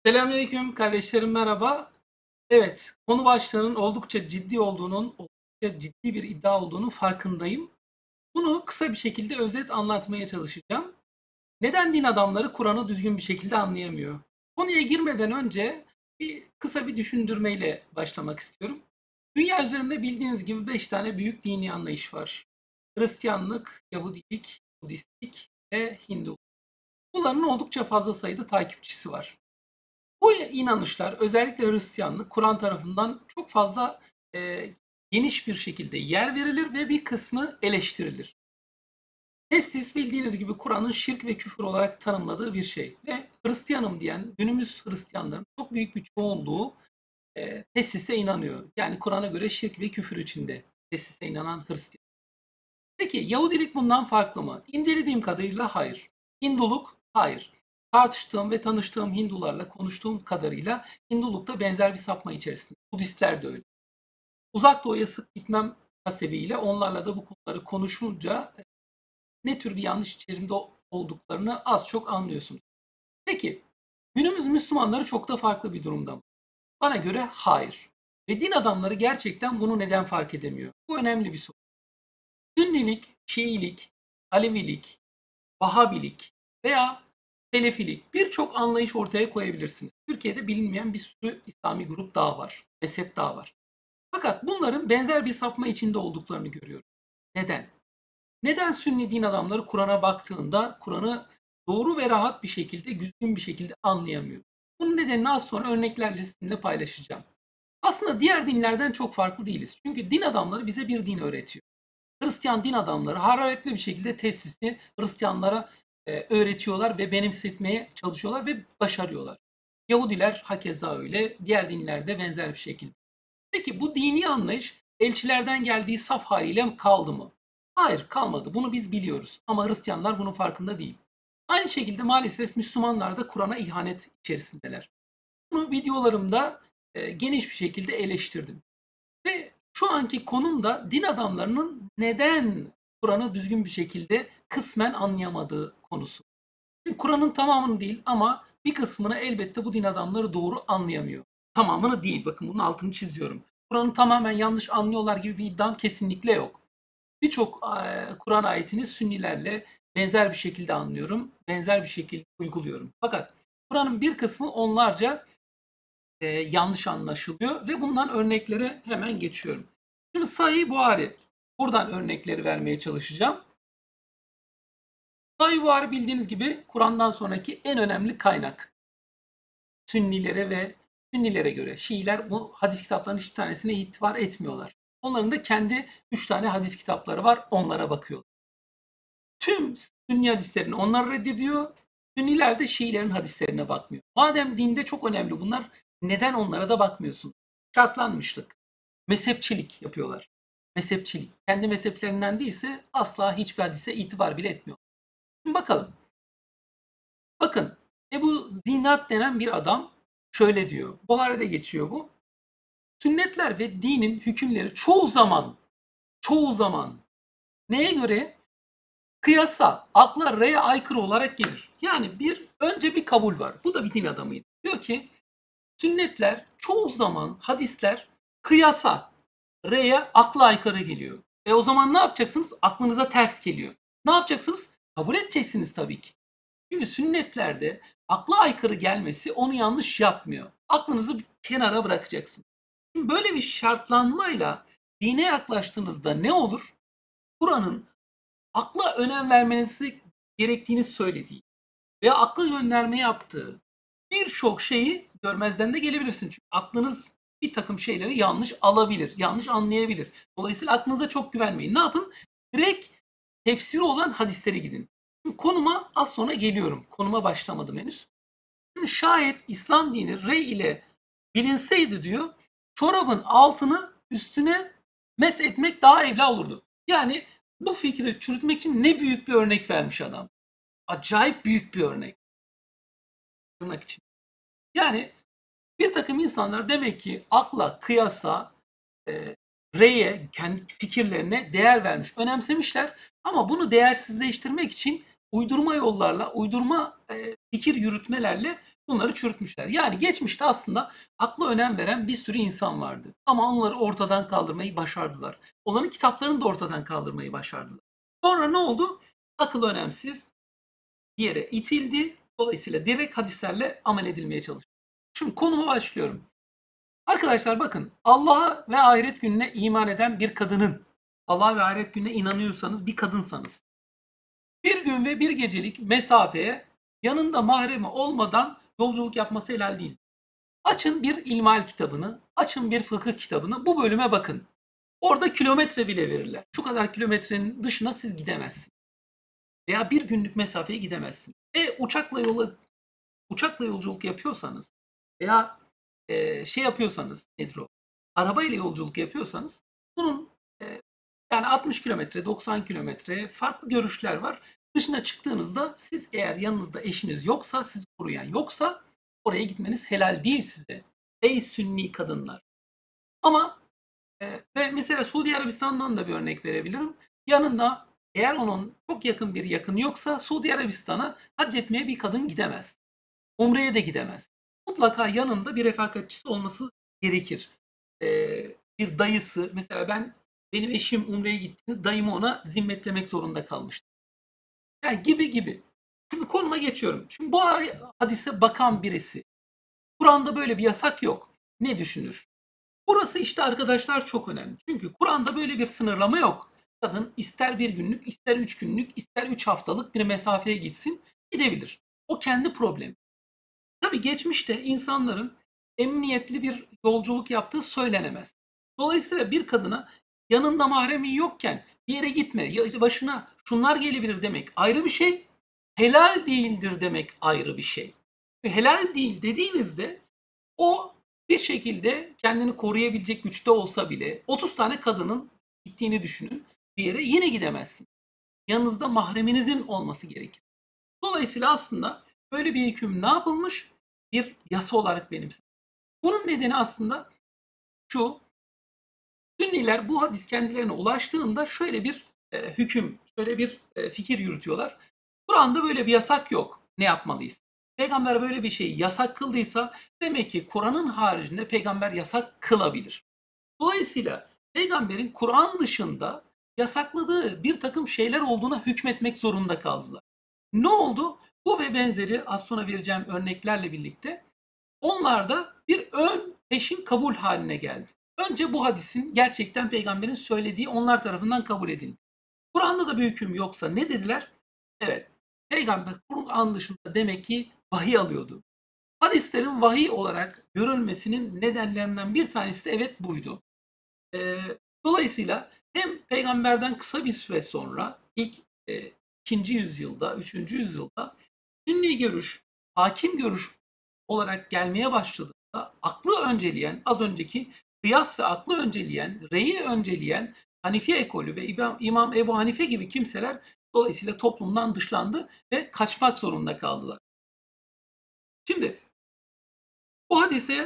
Selamünaleyküm kardeşlerim, merhaba. Evet, konu başlığının oldukça ciddi olduğunun, oldukça ciddi bir iddia olduğunun farkındayım. Bunu kısa bir şekilde özet anlatmaya çalışacağım. Neden din adamları Kur'an'ı düzgün bir şekilde anlayamıyor? Konuya girmeden önce kısa bir düşündürmeyle başlamak istiyorum. Dünya üzerinde bildiğiniz gibi 5 tane büyük dini anlayış var. Hristiyanlık, Yahudilik, Budistlik ve Hindu. Bunların oldukça fazla sayıda takipçisi var. Bu inanışlar özellikle Hristiyanlık Kur'an tarafından çok fazla geniş bir şekilde yer verilir ve bir kısmı eleştirilir. Testis bildiğiniz gibi Kur'an'ın şirk ve küfür olarak tanımladığı bir şey ve Hristiyanım diyen günümüz Hristiyanların çok büyük bir çoğunluğu tessise inanıyor. Yani Kur'an'a göre şirk ve küfür içinde tessise inanan Hristiyan. Peki Yahudilik bundan farklı mı? İncelediğim kadarıyla hayır. Hinduluk hayır. Tartıştığım ve tanıştığım Hindularla konuştuğum kadarıyla Hindulukta benzer bir sapma içerisinde. Budistler de öyle. Uzak Doğu'ya sık gitmem hasebiyle onlarla da bu konuları konuşunca ne tür bir yanlış içerisinde olduklarını az çok anlıyorsunuz. Peki günümüz Müslümanları çok da farklı bir durumda mı? Bana göre hayır. Ve din adamları gerçekten bunu neden fark edemiyor? Bu önemli bir soru. Sünnilik, Şiilik, Alevilik, Vahabilik veya Selefilik birçok anlayış ortaya koyabilirsiniz. Türkiye'de bilinmeyen bir sürü İslami grup daha var, mezhep daha var. Fakat bunların benzer bir sapma içinde olduklarını görüyorum. Neden? Neden Sünni din adamları Kur'an'a baktığında Kur'an'ı doğru ve rahat bir şekilde, düzgün bir şekilde anlayamıyor? Bunun nedenini az sonra örneklerle sizinle paylaşacağım. Aslında diğer dinlerden çok farklı değiliz. Çünkü din adamları bize bir din öğretiyor. Hristiyan din adamları hararetli bir şekilde tesisini Hristiyanlara öğretiyorlar ve benimsetmeye çalışıyorlar ve başarıyorlar. Yahudiler hakeza öyle, diğer dinlerde benzer bir şekilde. Peki bu dini anlayış elçilerden geldiği saf haliyle kaldı mı? Hayır, kalmadı. Bunu biz biliyoruz. Ama Hristiyanlar bunun farkında değil. Aynı şekilde maalesef Müslümanlar da Kur'an'a ihanet içerisindeler. Bunu videolarımda geniş bir şekilde eleştirdim. Ve şu anki konum da din adamlarının neden Kur'an'ı düzgün bir şekilde kısmen anlayamadığı konusu. Kur'an'ın tamamını değil ama bir kısmını elbette bu din adamları doğru anlayamıyor. Tamamını değil, bakın bunun altını çiziyorum. Kur'an'ı tamamen yanlış anlıyorlar gibi bir iddiam kesinlikle yok. Birçok Kur'an ayetini Sünnilerle benzer bir şekilde anlıyorum, benzer bir şekilde uyguluyorum. Fakat Kur'an'ın bir kısmı onlarca yanlış anlaşılıyor ve bundan örneklere hemen geçiyorum. Şimdi Sahih Buhari. Buradan örnekleri vermeye çalışacağım. Sahih Buhari bildiğiniz gibi Kur'an'dan sonraki en önemli kaynak. Sünnilere göre Şiiler bu hadis kitaplarının hiçbir tanesine itibar etmiyorlar. Onların da kendi 3 tane hadis kitapları var. Onlara bakıyor. Tüm Sünni hadislerini onlar reddediyor. Sünniler de Şiilerin hadislerine bakmıyor. Madem dinde çok önemli bunlar, neden onlara da bakmıyorsun? Şartlanmışlık. Mezhepçilik yapıyorlar. Mezhepçilik. Kendi mezheplerinden değilse asla hiçbir hadise itibar bile etmiyor. Şimdi bakalım. Bakın Ebu Zinat denen bir adam şöyle diyor. Buhari'de geçiyor bu. Sünnetler ve dinin hükümleri çoğu zaman neye göre? Kıyasa, akla, reye aykırı olarak gelir. Yani önce bir kabul var. Bu da bir din adamıydı. Diyor ki sünnetler çoğu zaman hadisler kıyasa, reye, akla aykırı geliyor. O zaman ne yapacaksınız? Aklınıza ters geliyor. Ne yapacaksınız? Kabul edeceksiniz tabii ki. Çünkü sünnetlerde akla aykırı gelmesi onu yanlış yapmıyor. Aklınızı bir kenara bırakacaksın. Şimdi böyle bir şartlanmayla dine yaklaştığınızda ne olur? Kur'an'ın akla önem vermenizi gerektiğini söylediği veya akla gönderme yaptığı birçok şeyi görmezden de gelebilirsiniz. Çünkü aklınız bir takım şeyleri yanlış alabilir, yanlış anlayabilir. Dolayısıyla aklınıza çok güvenmeyin. Ne yapın? Direkt tefsiri olan hadislere gidin. Şimdi konuma az sonra geliyorum. Konuma başlamadım henüz. Şimdi şayet İslam dini rey ile bilinseydi diyor, çorabın altını üstüne mes etmek daha evla olurdu. Yani bu fikri çürütmek için ne büyük bir örnek vermiş adam. Acayip büyük bir örnek. Tırnak için. Yani bir takım insanlar demek ki akla, kıyasa, reye, kendi fikirlerine değer vermiş, önemsemişler. Ama bunu değersizleştirmek için uydurma yollarla, uydurma fikir yürütmelerle bunları çürütmüşler. Yani geçmişte aslında akla önem veren bir sürü insan vardı. Ama onları ortadan kaldırmayı başardılar. Onların kitaplarını da ortadan kaldırmayı başardılar. Sonra ne oldu? Akıl önemsiz bir yere itildi. Dolayısıyla direkt hadislerle amel edilmeye çalışıldı. Şimdi konuma başlıyorum. Arkadaşlar bakın, Allah'a ve ahiret gününe iman eden bir kadının, Allah'a ve ahiret gününe inanıyorsanız, bir kadınsanız, bir gün ve bir gecelik mesafeye yanında mahremi olmadan yolculuk yapması helal değil. Açın bir ilmihal kitabını, açın bir fıkıh kitabını, bu bölüme bakın. Orada kilometre bile verirler. Şu kadar kilometrenin dışına siz gidemezsiniz. Veya bir günlük mesafeye gidemezsiniz. Uçakla yolculuk yapıyorsanız veya şey yapıyorsanız, nedir o? Arabayla yolculuk yapıyorsanız bunun yani 60 kilometre, 90 kilometre farklı görüşler var. Dışına çıktığınızda siz, eğer yanınızda eşiniz yoksa, sizi koruyan yoksa, oraya gitmeniz helal değil size. Ey Sünni kadınlar. Ama ve mesela Suudi Arabistan'dan da bir örnek verebilirim. Yanında eğer onun çok yakın bir yakını yoksa Suudi Arabistan'a hac etmeye bir kadın gidemez. Umre'ye de gidemez. Mutlaka yanında bir refakatçisi olması gerekir. Bir dayısı, mesela benim eşim Umre'ye gittiğinde dayımı ona zimmetlemek zorunda kalmıştı. Yani gibi gibi. Şimdi konuma geçiyorum. Şimdi bu hadise bakan birisi, Kur'an'da böyle bir yasak yok, ne düşünür? Burası işte arkadaşlar çok önemli. Çünkü Kur'an'da böyle bir sınırlama yok. Kadın ister bir günlük, ister 3 günlük, ister 3 haftalık bir mesafeye gitsin, gidebilir. O kendi problemi. Tabii geçmişte insanların emniyetli bir yolculuk yaptığı söylenemez. Dolayısıyla bir kadına yanında mahremin yokken bir yere gitme, başına şunlar gelebilir demek ayrı bir şey, helal değildir demek ayrı bir şey. Helal değil dediğinizde o bir şekilde kendini koruyabilecek güçte olsa bile 30 tane kadının gittiğini düşünün bir yere, yine gidemezsin. Yanınızda mahreminizin olması gerekir. Dolayısıyla aslında böyle bir hüküm ne yapılmış? Bir yasa olarak benimsenmiş. Bunun nedeni aslında şu: Sünniler bu hadis kendilerine ulaştığında şöyle bir hüküm, şöyle bir fikir yürütüyorlar. Kur'an'da böyle bir yasak yok. Ne yapmalıyız? Peygamber böyle bir şeyi yasak kıldıysa demek ki Kur'an'ın haricinde peygamber yasak kılabilir. Dolayısıyla peygamberin Kur'an dışında yasakladığı bir takım şeyler olduğuna hükmetmek zorunda kaldılar. Ne oldu? Bu ve benzeri az sonra vereceğim örneklerle birlikte onlarda bir ön peşin kabul haline geldi. Önce bu hadisin gerçekten peygamberin söylediği onlar tarafından kabul edildi. Kur'an'da da bir hüküm yoksa ne dediler? Evet, peygamber Kur'an dışında demek ki vahiy alıyordu. Hadislerin vahiy olarak görülmesinin nedenlerinden bir tanesi de evet buydu. Dolayısıyla hem peygamberden kısa bir süre sonra ilk 2. yüzyılda, 3. yüzyılda Sünni görüş, hakim görüş olarak gelmeye başladığında aklı önceleyen, az önceki kıyas ve aklı önceleyen, reyi önceleyen Hanifi ekolü ve İmam Ebu Hanife gibi kimseler dolayısıyla toplumdan dışlandı ve kaçmak zorunda kaldılar. Şimdi bu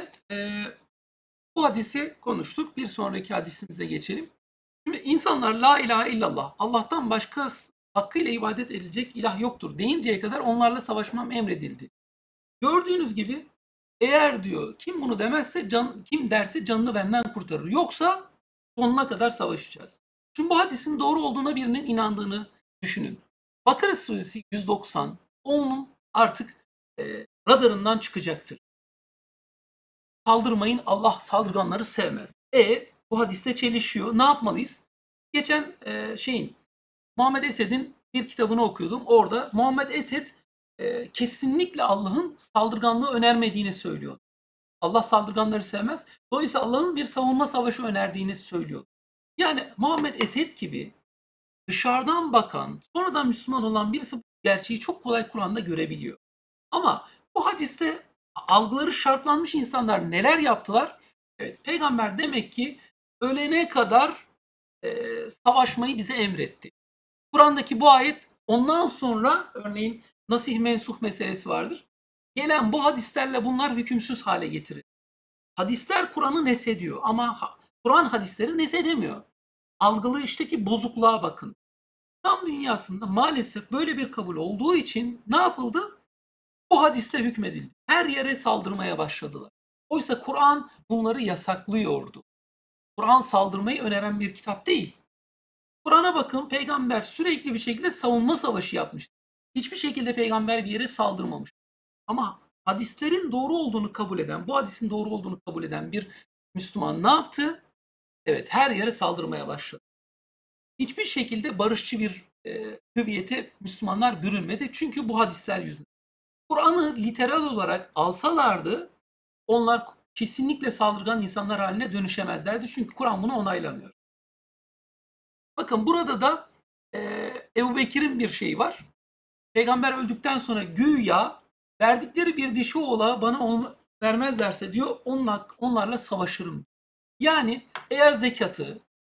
hadise konuştuk. Bir sonraki hadisimize geçelim. Şimdi insanlar la ilahe illallah, Allah'tan başka hakkıyla ibadet edilecek ilah yoktur deyinceye kadar onlarla savaşmam emredildi. Gördüğünüz gibi eğer diyor kim bunu demezse kim derse canını benden kurtarır. Yoksa sonuna kadar savaşacağız. Şimdi bu hadisin doğru olduğuna birinin inandığını düşünün. Bakara suresi 190 onun artık radarından çıkacaktır. Saldırmayın, Allah saldırganları sevmez. Bu hadiste çelişiyor. Ne yapmalıyız? Geçen Muhammed Esed'in bir kitabını okuyordum. Orada Muhammed Esed kesinlikle Allah'ın saldırganlığı önermediğini söylüyor. Allah saldırganları sevmez. Dolayısıyla Allah'ın bir savunma savaşı önerdiğini söylüyor. Yani Muhammed Esed gibi dışarıdan bakan, sonradan Müslüman olan birisi bu gerçeği çok kolay Kur'an'da görebiliyor. Ama bu hadiste algıları şartlanmış insanlar neler yaptılar? Evet, peygamber demek ki ölene kadar savaşmayı bize emretti. Kur'an'daki bu ayet ondan sonra örneğin nasih mensuh meselesi vardır. Gelen bu hadislerle bunlar hükümsüz hale getirir. Hadisler Kur'an'ı neshediyor ama Kur'an hadisleri neshedemiyor. Algılayıştaki bozukluğa bakın. İslam dünyasında maalesef böyle bir kabul olduğu için ne yapıldı? Bu hadisle hükmedildi. Her yere saldırmaya başladılar. Oysa Kur'an bunları yasaklıyordu. Kur'an saldırmayı öneren bir kitap değil. Kur'an'a bakın, peygamber sürekli bir şekilde savunma savaşı yapmıştır. Hiçbir şekilde peygamber bir yere saldırmamış. Ama hadislerin doğru olduğunu kabul eden, bu hadisin doğru olduğunu kabul eden bir Müslüman ne yaptı? Evet, her yere saldırmaya başladı. Hiçbir şekilde barışçı bir hüviyete Müslümanlar bürünmedi. Çünkü bu hadisler yüzünden. Kur'an'ı literal olarak alsalardı onlar kesinlikle saldırgan insanlar haline dönüşemezlerdi. Çünkü Kur'an bunu onaylamıyor. Bakın burada da Ebu Bekir'in bir şeyi var. Peygamber öldükten sonra güya verdikleri bir dişi oğla bana onu vermezlerse diyor onlarla savaşırım. Yani eğer zekatı,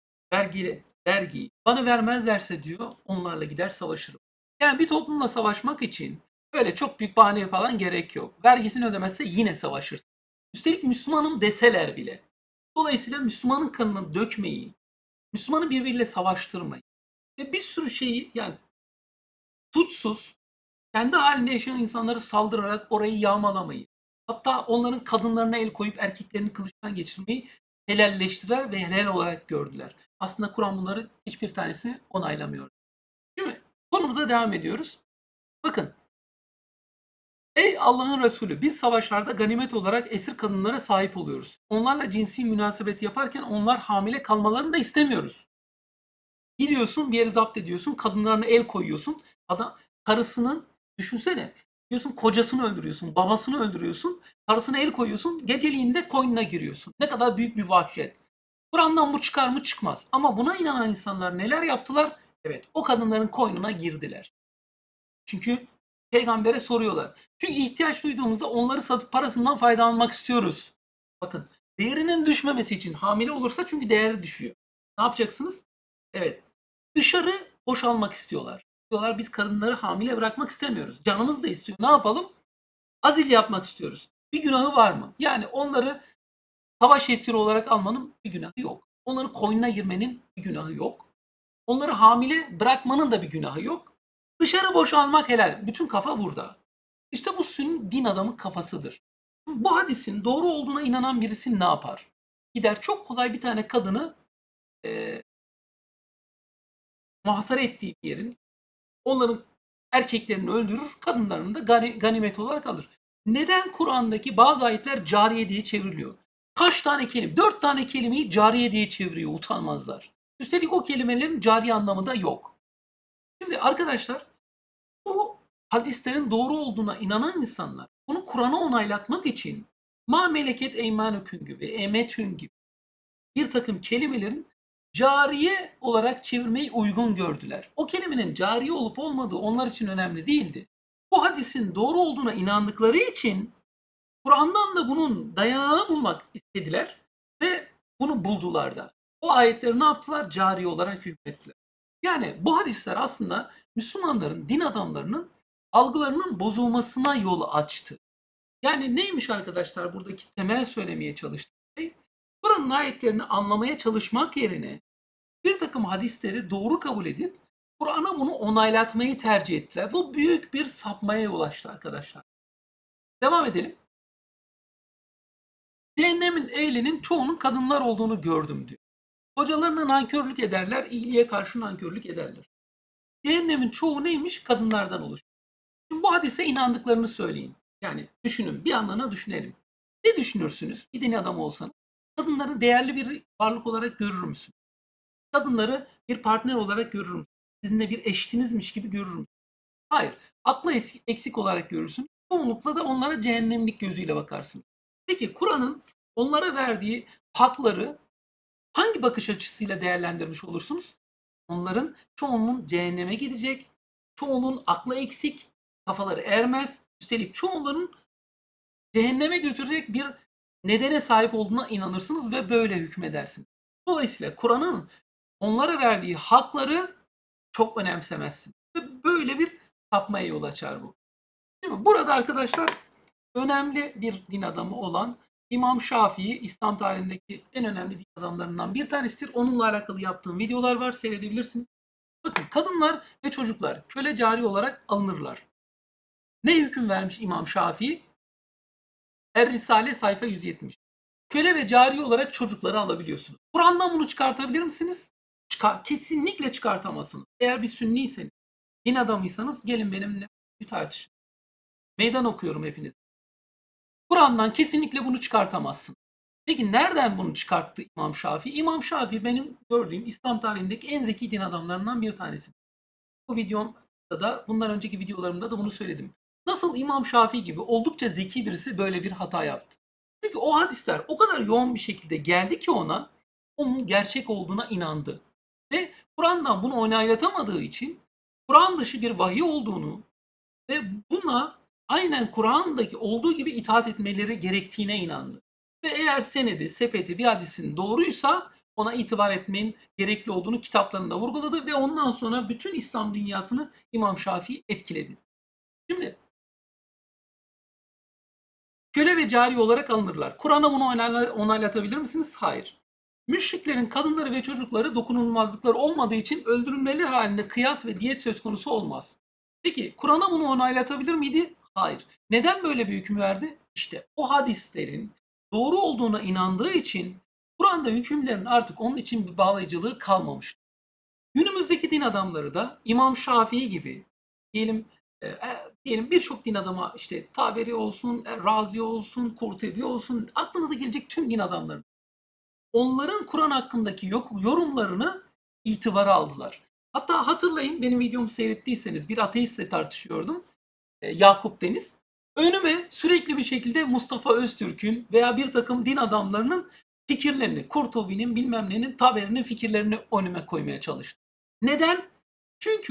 vergiyi bana vermezlerse diyor onlarla gider savaşırım. Yani bir toplumla savaşmak için öyle çok büyük bahane falan gerek yok. Vergisini ödemezse yine savaşırsın. Üstelik Müslümanım deseler bile. Dolayısıyla Müslümanın kanını dökmeyi, Müslümanı birbiriyle savaştırmayı ve bir sürü şeyi yani suçsuz, kendi halinde yaşayan insanları saldırarak orayı yağmalamayı, hatta onların kadınlarına el koyup erkeklerini kılıçtan geçirmeyi helalleştirer ve helal olarak gördüler. Aslında Kur'an bunları hiçbir tanesini onaylamıyor. Değil mi? Konumuza devam ediyoruz. Bakın. Ey Allah'ın Resulü, biz savaşlarda ganimet olarak esir kadınlara sahip oluyoruz. Onlarla cinsi münasebet yaparken onlar hamile kalmalarını da istemiyoruz. Gidiyorsun bir yeri zapt ediyorsun, kadınlarına el koyuyorsun. Adam karısının düşünsene. Diyorsun kocasını öldürüyorsun, babasını öldürüyorsun, karısına el koyuyorsun, geceliğin de koynuna giriyorsun. Ne kadar büyük bir vahşet. Kur'an'dan bu çıkar mı? Çıkmaz. Ama buna inanan insanlar neler yaptılar? Evet, o kadınların koynuna girdiler. Çünkü peygambere soruyorlar. Çünkü ihtiyaç duyduğumuzda onları satıp parasından faydalanmak istiyoruz. Bakın, değerinin düşmemesi için hamile olursa çünkü değeri düşüyor. Ne yapacaksınız? Evet, dışarı boşalmak istiyorlar. Diyorlar biz kadınları hamile bırakmak istemiyoruz. Canımız da istiyor. Ne yapalım? Azil yapmak istiyoruz. Bir günahı var mı? Yani onları savaş esiri olarak almanın bir günahı yok. Onların koynuna girmenin bir günahı yok. Onları hamile bırakmanın da bir günahı yok. Dışarı boşalmak helal. Bütün kafa burada. İşte bu Sünni din adamın kafasıdır. Bu hadisin doğru olduğuna inanan birisi ne yapar? Gider çok kolay bir tane kadını e, muhasara ettiği bir yerin onların erkeklerini öldürür, kadınlarını da ganimet olarak alır. Neden Kur'an'daki bazı ayetler cariye diye çevriliyor? Kaç tane kelime? 4 tane kelimeyi cariye diye çeviriyor utanmazlar. Üstelik o kelimelerin cari anlamı da yok. Şimdi arkadaşlar bu hadislerin doğru olduğuna inanan insanlar bunu Kur'an'a onaylatmak için ma meleket eymanüküm gibi, emetün gibi bir takım kelimelerin cariye olarak çevirmeyi uygun gördüler. O kelimenin cariye olup olmadığı onlar için önemli değildi. Bu hadisin doğru olduğuna inandıkları için Kur'an'dan da bunun dayanağını bulmak istediler ve bunu buldular da. O ayetleri ne yaptılar? Cari olarak hükmettiler. Yani bu hadisler aslında Müslümanların, din adamlarının algılarının bozulmasına yol açtı. Yani neymiş arkadaşlar buradaki temel söylemeye çalıştığı şey? Kur'an'ın ayetlerini anlamaya çalışmak yerine bir takım hadisleri doğru kabul edip Kur'an'a bunu onaylatmayı tercih ettiler. Bu büyük bir sapmaya yol açtı arkadaşlar. Devam edelim. Cehennemin ehlinin çoğunun kadınlar olduğunu gördüm diyor. Kocalarına nankörlük ederler, iyiliğe karşı nankörlük ederler. Cehennemin çoğu neymiş? Kadınlardan oluşuyor. Şimdi bu hadise inandıklarını söyleyin. Yani düşünün, bir anlamda düşünelim. Ne düşünürsünüz? Bir din adamı olsanız. Kadınları değerli bir varlık olarak görür müsün? Kadınları bir partner olarak görür müsün? Sizinle bir eşitinizmiş gibi görür müsün? Hayır. Aklı eksik olarak görürsün. Çoğunlukla da onlara cehennemlik gözüyle bakarsın. Peki Kur'an'ın onlara verdiği hakları hangi bakış açısıyla değerlendirmiş olursunuz? Onların çoğunun cehenneme gidecek, çoğunun aklı eksik, kafaları ermez, üstelik çoğunların cehenneme götürecek bir nedene sahip olduğuna inanırsınız ve böyle hükmedersiniz. Dolayısıyla Kur'an'ın onlara verdiği hakları çok önemsemezsiniz. Ve böyle bir sapmaya yol açar bu. Değil mi? Burada arkadaşlar önemli bir din adamı olan İmam Şafii, İslam tarihindeki en önemli din adamlarından bir tanesidir. Onunla alakalı yaptığım videolar var, seyredebilirsiniz. Bakın, kadınlar ve çocuklar köle cari olarak alınırlar. Ne hüküm vermiş İmam Şafii? Er-Risale sayfa 170. Köle ve cari olarak çocukları alabiliyorsunuz. Kur'an'dan bunu çıkartabilir misiniz? Kesinlikle çıkartamazsınız. Eğer bir sünniyseniz, din adamıysanız gelin benimle bir tartışın. Meydan okuyorum hepiniz. Kur'an'dan kesinlikle bunu çıkartamazsın. Peki nereden bunu çıkarttı İmam Şafii? İmam Şafii benim gördüğüm İslam tarihindeki en zeki din adamlarından bir tanesi. Bu videomda da, bundan önceki videolarımda da bunu söyledim. Nasıl İmam Şafii gibi oldukça zeki birisi böyle bir hata yaptı? Çünkü o hadisler o kadar yoğun bir şekilde geldi ki ona, onun gerçek olduğuna inandı. Ve Kur'an'dan bunu onaylatamadığı için Kur'an dışı bir vahiy olduğunu ve buna aynen Kur'an'daki olduğu gibi itaat etmeleri gerektiğine inandı. Ve eğer senedi, sepeti bir hadisin doğruysa ona itibar etmenin gerekli olduğunu kitaplarında vurguladı ve ondan sonra bütün İslam dünyasını İmam Şafii etkiledi. Şimdi köle ve cari olarak alınırlar. Kur'an'a bunu onaylatabilir misiniz? Hayır. Müşriklerin kadınları ve çocukları dokunulmazlıkları olmadığı için öldürülmeli halinde kıyas ve diyet söz konusu olmaz. Peki Kur'an'a bunu onaylatabilir miydi? Hayır. Neden böyle bir hüküm verdi? İşte o hadislerin doğru olduğuna inandığı için Kur'an'da hükümlerin artık onun için bir bağlayıcılığı kalmamış. Günümüzdeki din adamları da İmam Şafii gibi, diyelim diyelim birçok din adamı, işte Taberi olsun, Razi olsun, Kurtubi olsun, aklınıza gelecek tüm din adamları, onların Kur'an hakkındaki yorumlarını itibara aldılar. Hatta hatırlayın, benim videomu seyrettiyseniz bir ateistle tartışıyordum. Yakup Deniz. Önüme sürekli bir şekilde Mustafa Öztürk'ün veya bir takım din adamlarının fikirlerini, Kurtubi'nin bilmem nenin, Taberi'nin fikirlerini önüme koymaya çalıştı. Neden? Çünkü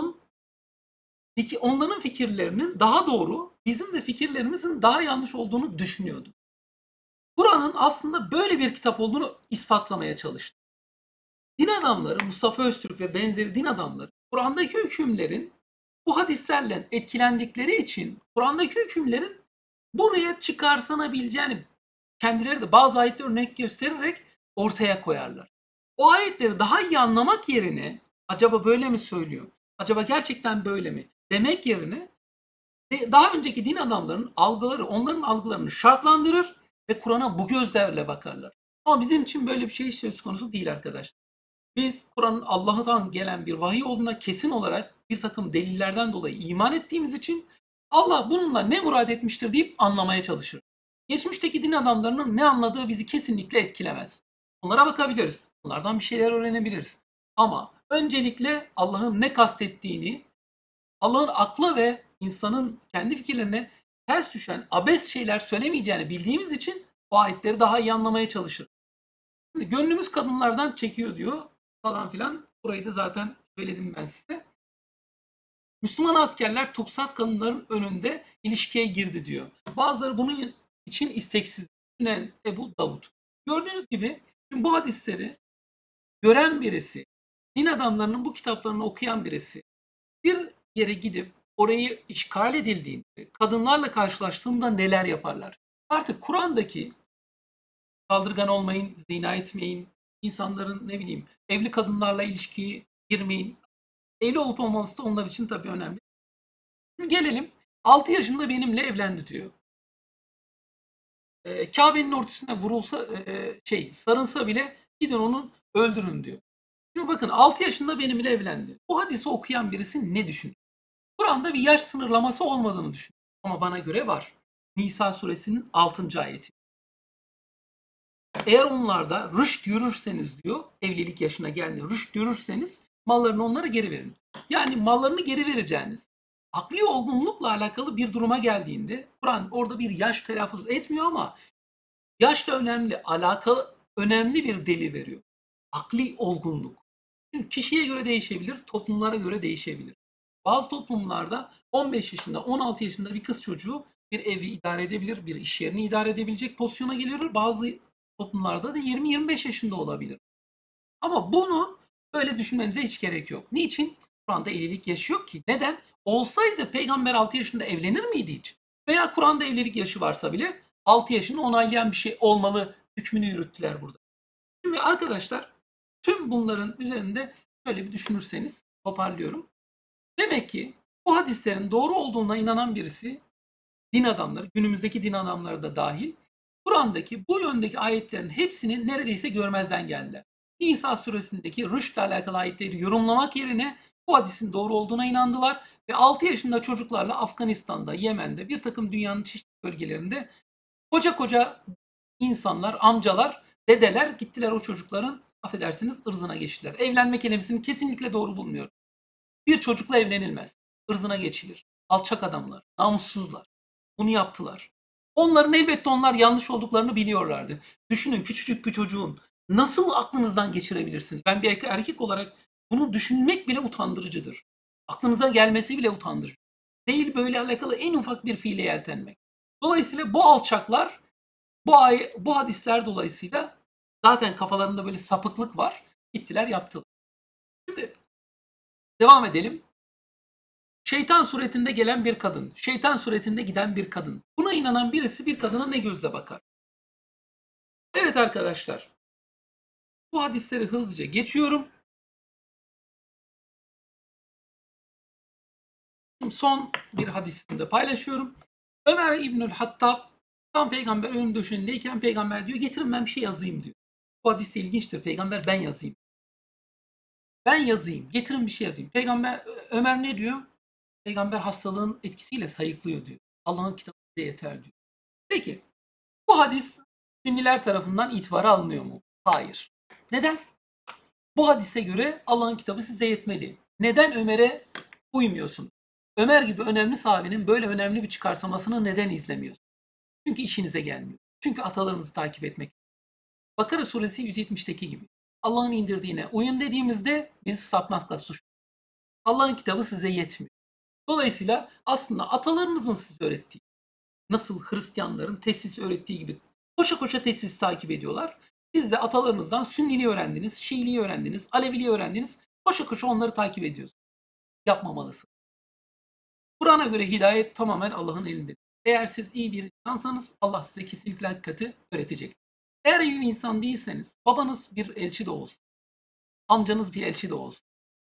onların fikirlerinin daha doğru, bizim de fikirlerimizin daha yanlış olduğunu düşünüyordu. Kur'an'ın aslında böyle bir kitap olduğunu ispatlamaya çalıştı. Din adamları, Mustafa Öztürk ve benzeri din adamları, Kur'an'daki hükümlerin bu hadislerle etkilendikleri için Kur'an'daki hükümlerin buraya çıkarsanabileceğini kendileri de bazı ayetler örnek göstererek ortaya koyarlar. O ayetleri daha iyi anlamak yerine acaba böyle mi söylüyor? Acaba gerçekten böyle mi? Demek yerine daha önceki din adamlarının algıları, onların algılarını şartlandırır ve Kur'an'a bu gözlerle bakarlar. Ama bizim için böyle bir şey söz konusu değil arkadaşlar. Biz Kur'an'ın Allah'tan gelen bir vahiy olduğuna kesin olarak bir takım delillerden dolayı iman ettiğimiz için Allah bununla ne murad etmiştir deyip anlamaya çalışır. Geçmişteki din adamlarının ne anladığı bizi kesinlikle etkilemez. Onlara bakabiliriz. Onlardan bir şeyler öğrenebiliriz. Ama öncelikle Allah'ın ne kastettiğini, Allah'ın akla ve insanın kendi fikirlerine ters düşen abes şeyler söylemeyeceğini bildiğimiz için o ayetleri daha iyi anlamaya çalışır. Şimdi gönlümüz kadınlardan çekiyor diyor falan filan. Burayı da zaten söyledim ben size. Müslüman askerler tuksat kadınların önünde ilişkiye girdi diyor. Bazıları bunun için isteksiz düşünen Ebu Davud. Gördüğünüz gibi bu hadisleri gören birisi, din adamlarının bu kitaplarını okuyan birisi bir yere gidip orayı işgal edildiğinde, kadınlarla karşılaştığında neler yaparlar? Artık Kur'an'daki saldırgan olmayın, zina etmeyin, insanların ne bileyim evli kadınlarla ilişkiye girmeyin. Evli olup olmaması da onlar için tabii önemli. Şimdi gelelim, 6 yaşında benimle evlendi diyor. Kabe'nin ortasına vurulsa, sarılsa bile gidin onu öldürün diyor. Şimdi bakın, 6 yaşında benimle evlendi. Bu hadisi okuyan birisi ne düşünüyor? Kur'an'da bir yaş sınırlaması olmadığını düşünüyor. Ama bana göre var. Nisa suresinin 6. ayeti. Eğer onlarda rüşt yürürseniz diyor, evlilik yaşına geldiğinde rüşt yürürseniz mallarını onlara geri verin. Yani mallarını geri vereceğiniz, akli olgunlukla alakalı bir duruma geldiğinde, Kur'an orada bir yaş telaffuz etmiyor ama yaşla önemli, alakalı önemli bir delil veriyor. Akli olgunluk. Şimdi kişiye göre değişebilir, toplumlara göre değişebilir. Bazı toplumlarda 15 yaşında, 16 yaşında bir kız çocuğu bir evi idare edebilir, bir iş yerini idare edebilecek pozisyona gelebilir. Bazı toplumlarda da 20-25 yaşında olabilir. Ama bunu böyle düşünmenize hiç gerek yok. Niçin? Kur'an'da evlilik yaşı yok ki. Neden? Olsaydı peygamber 6 yaşında evlenir miydi hiç? Veya Kur'an'da evlilik yaşı varsa bile 6 yaşını onaylayan bir şey olmalı hükmünü yürüttüler burada. Şimdi arkadaşlar, tüm bunların üzerinde şöyle bir düşünürseniz toparlıyorum. Demek ki bu hadislerin doğru olduğuna inanan birisi, din adamları, günümüzdeki din adamları da dahil, Kur'an'daki bu yöndeki ayetlerin hepsini neredeyse görmezden geldiler. Nisa suresindeki rüştle alakalı ayetleri yorumlamak yerine bu hadisin doğru olduğuna inandılar ve 6 yaşında çocuklarla Afganistan'da, Yemen'de, bir takım dünyanın çeşitli bölgelerinde koca koca insanlar, amcalar, dedeler gittiler o çocukların, affedersiniz, ırzına geçtiler. Evlenme kelimesini kesinlikle doğru bulmuyorum. Bir çocukla evlenilmez. Irzına geçilir. Alçak adamlar, namussuzlar. Bunu yaptılar. Onların elbette onlar yanlış olduklarını biliyorlardı. Düşünün, küçücük bir çocuğun nasıl aklınızdan geçirebilirsiniz? Ben bir erkek olarak bunu düşünmek bile utandırıcıdır. Aklınıza gelmesi bile utandırıcı. Değil böyle alakalı en ufak bir fiile yeltenmek. Dolayısıyla bu alçaklar bu hadisler dolayısıyla zaten kafalarında böyle sapıklık var. Gittiler yaptılar. Şimdi devam edelim. Şeytan suretinde gelen bir kadın, şeytan suretinde giden bir kadın. Buna inanan birisi bir kadına ne gözle bakar? Evet arkadaşlar, bu hadisleri hızlıca geçiyorum. Şimdi son bir hadisini de paylaşıyorum. Ömer İbnül Hattab tam peygamber ölüm döşeğindeyken peygamber diyor getirin ben bir şey yazayım diyor. Bu hadis de ilginçtir. Peygamber ben yazayım. Ben yazayım. Getirin bir şey yazayım. Peygamber Ömer ne diyor? Peygamber hastalığın etkisiyle sayıklıyor diyor. Allah'ın kitabı bize yeter diyor. Peki bu hadis Sünniler tarafından itibara alınıyor mu? Hayır. Neden? Bu hadise göre Allah'ın kitabı size yetmeli. Neden Ömer'e uymuyorsun? Ömer gibi önemli sahabenin böyle önemli bir çıkarsamasını neden izlemiyorsun? Çünkü işinize gelmiyor. Çünkü atalarınızı takip etmek. Bakara suresi 170'teki gibi. Allah'ın indirdiğine uyun dediğimizde bizi sapmakla suç. Allah'ın kitabı size yetmiyor. Dolayısıyla aslında atalarınızın size öğrettiği, nasıl Hristiyanların tesis öğrettiği gibi koşa koşa tesis takip ediyorlar. Siz de atalarınızdan Sünniliği öğrendiniz, Şiiliği öğrendiniz, Aleviliği öğrendiniz. Koşa koşa onları takip ediyorsunuz. Yapmamalısınız. Kur'an'a göre hidayet tamamen Allah'ın elindedir. Eğer siz iyi bir insansanız Allah size kesinlikle hakikati öğretecek. Eğer iyi bir insan değilseniz babanız bir elçi de olsun, amcanız bir elçi de olsun.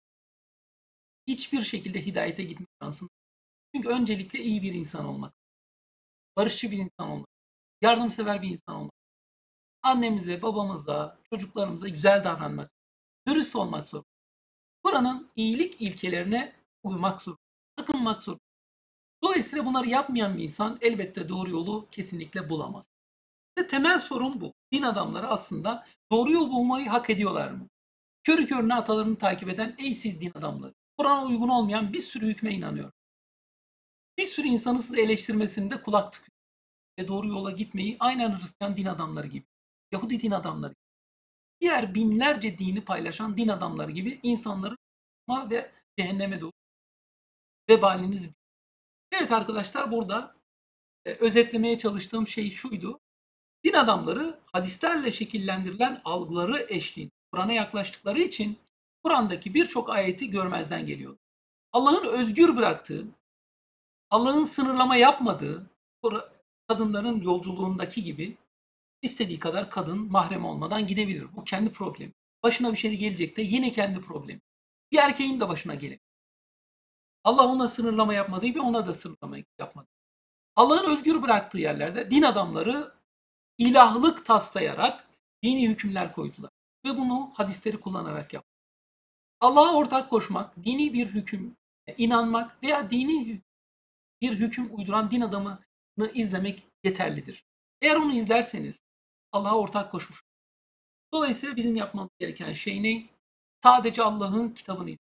Hiçbir şekilde hidayete gitme şansınız. Çünkü öncelikle iyi bir insan olmak, barışçı bir insan olmak, yardımsever bir insan olmak, annemize, babamıza, çocuklarımıza güzel davranmak, dürüst olmak zorunda. Kur'an'ın iyilik ilkelerine uymak zorunda, takınmak zorunda. Dolayısıyla bunları yapmayan bir insan elbette doğru yolu kesinlikle bulamaz. Ve temel sorun bu. Din adamları aslında doğru yol bulmayı hak ediyorlar mı? Körü körüne atalarını takip eden ey siz din adamları. Kur'an'a uygun olmayan bir sürü hükme inanıyor. Bir sürü insanı sizi eleştirmesinde kulak tıkıyor. Ve doğru yola gitmeyi aynen Hristiyan din adamları gibi, Yahudi din adamları gibi, diğer binlerce dini paylaşan din adamları gibi insanları ve cehenneme doğru vebaliniz. Evet arkadaşlar, burada özetlemeye çalıştığım şey şuydu. Din adamları hadislerle şekillendirilen algıları eşliğinde Kur'an'a yaklaştıkları için Kur'an'daki birçok ayeti görmezden geliyor. Allah'ın özgür bıraktığı, Allah'ın sınırlama yapmadığı kadınların yolculuğundaki gibi istediği kadar kadın mahrem olmadan gidebilir. Bu kendi problemi. Başına bir şey gelecek de yine kendi problemi. Bir erkeğin de başına gelir. Allah ona sınırlama yapmadığı gibi ona da sınırlama yapmadı. Allah'ın özgür bıraktığı yerlerde din adamları ilahlık taslayarak dini hükümler koydular. Ve bunu hadisleri kullanarak yaptı. Allah'a ortak koşmak, dini bir hüküm inanmak veya dini bir hüküm uyduran din adamını izlemek yeterlidir. Eğer onu izlerseniz Allah'a ortak koşmuş. Dolayısıyla bizim yapmamız gereken şey ne? Sadece Allah'ın kitabını izlemek.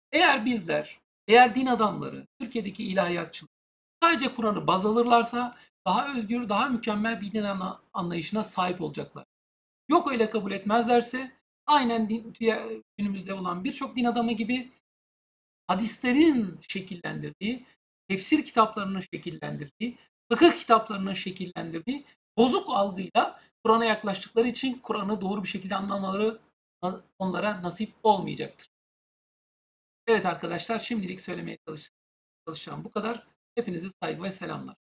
Eğer din adamları, Türkiye'deki ilahiyatçılar sadece Kur'an'ı baz alırlarsa daha özgür, daha mükemmel bir din anlayışına sahip olacaklar. Yok öyle kabul etmezlerse aynen günümüzde olan birçok din adamı gibi hadislerin şekillendirdiği, tefsir kitaplarının şekillendirdiği, fıkıh kitaplarının şekillendirdiği bozuk algıyla Kur'an'a yaklaştıkları için Kur'an'ı doğru bir şekilde anlamaları onlara nasip olmayacaktır. Evet arkadaşlar, şimdilik söylemeye çalışacağım bu kadar. Hepinize saygı ve selamlar.